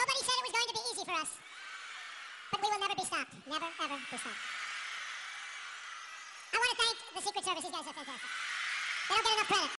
Nobody said it was going to be easy for us. But we will never be stopped. Never, ever be stopped. I want to thank the Secret Service. These guys are fantastic. They don't get enough credit.